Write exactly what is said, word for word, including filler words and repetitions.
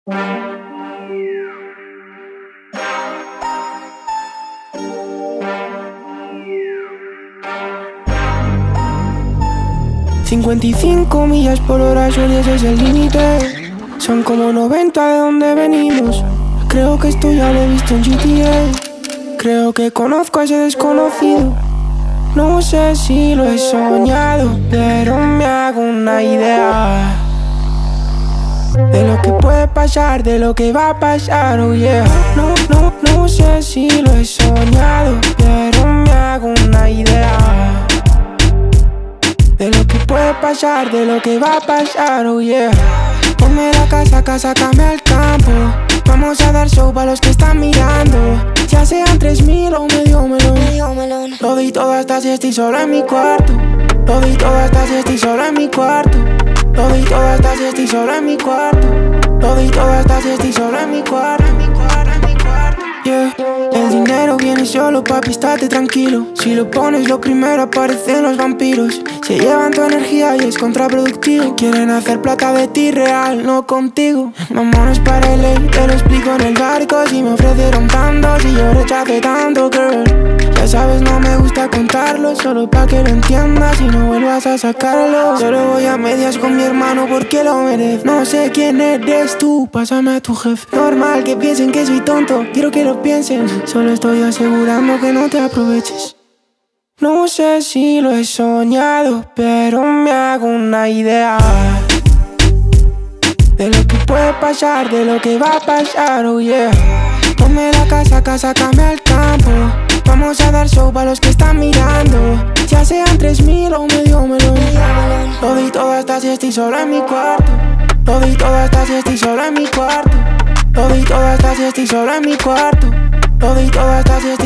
cincuenta y cinco millas por hora, solo ese es el límite. Son como noventa de donde venimos. Creo que esto ya lo he visto en G T A. Creo que conozco a ese desconocido. No sé si lo he soñado, pero me hago una idea de lo que puede pasar, de lo que va a pasar, oh yeah. No, no, no sé si lo he soñado, pero me hago una idea de lo que puede pasar, de lo que va a pasar, oh yeah. Ponme la casa, casa, sácame al campo. Vamos a dar show para los que están mirando. Ya sean tres mil o medio melón. Lo di todo hasta si estoy solo en mi cuarto. Lo di todo hasta si estoy solo en mi cuarto. Lo di todo hasta si estoy solo en mi cuarto. Lo di todo hasta si estoy solo en mi cuarto. Yeah. El dinero viene solo, papi, estate tranquilo. Si lo pones lo primero aparecen los vampiros. Se llevan tu energía y es contraproductivo. Quieren hacer plata de ti real, no contigo. Vámonos para L A, te lo explico en el barco. Si me ofrecieron tanto, si yo rechacé tanto, girl. Ya sabes, no me gusta contarlo, solo pa' que lo entiendas y no vuelvas a sacarlo. Solo voy a medias con mi hermano porque lo merezco. No sé quién eres tú, pásame a tu jefe. Normal que piensen que soy tonto, quiero que lo piensen. Solo estoy asegurando que no te aproveches. No sé si lo he soñado, pero me hago una idea de lo que puede pasar, de lo que va a pasar, oh yeah. Ponme la casa, casa, sácame al campo. Vamos a dar show para los que están mirando. Ya sean tres mil o medio melón. Lo di todo hasta si estoy solo en mi cuarto. Lo di todo hasta si estoy solo en mi cuarto. Lo di todo hasta si estoy solo en mi cuarto. Lo di todo hasta si estoy